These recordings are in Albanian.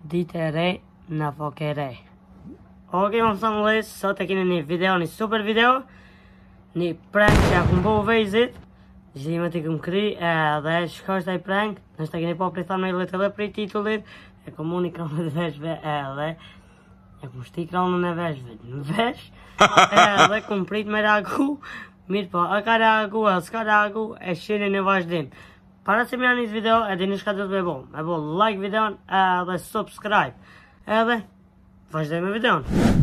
Ditë e re në fokë e re. Ok, më thëmë dhe, sot e keni një video, një super video, një prank që akum po u vejzit, zhjimet i këm kry, dhe shko është aj prank, nështë të keni po për i thumbnailit edhe për i titullit, e kom unë i kronët veshve edhe, e kom shti kronën e veshve në vesh, edhe kom prit me reagu, mirë po, a ka reagu, a s'ka reagu, e shini në vazhdim. Para se mja njës video, e dini shka dhëtë me bo like videon edhe subscribe. Edhe, vazhdoj me videon.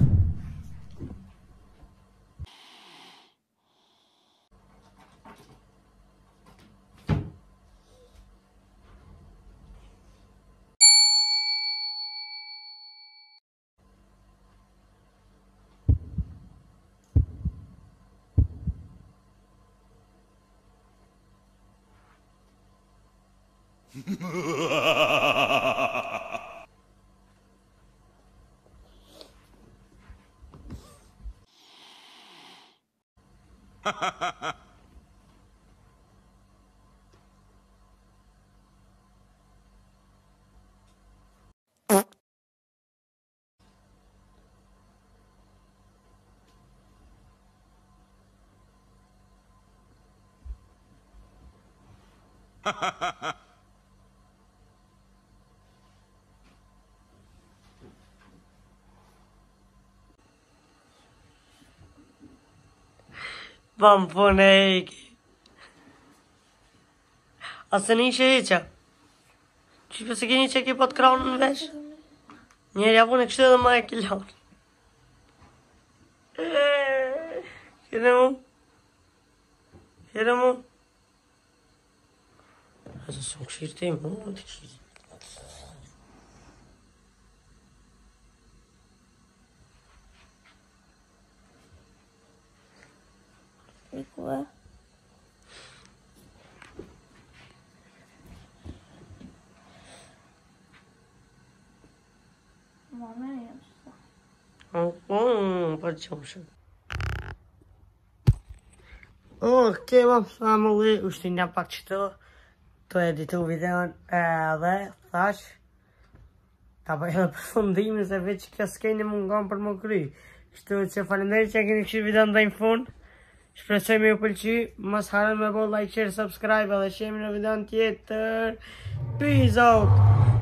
Vam punë e iki. Asë një që iqa. Që përse keni që ki po të kronë në vesh? Njerë javun e kështë edhe ma e kilon. Kene mu? Kene mu? Asë së më këshirë ti mu, në të këshirë. Ikuë. Mame e jashtë. Po të qëmë shumë. Ok, ma family, ushtin nga pak qëto, të editu videon edhe thash, ta bëj edhe përfundimin se veç kjo s'keni mungon për më kry. Kështu që falenderit që e keni kështu videon dhe në fund. Shpresoj me ju pëlqy, mos harën me bo like, share, subscribe edhe shemi në videon tjetër. Peace out!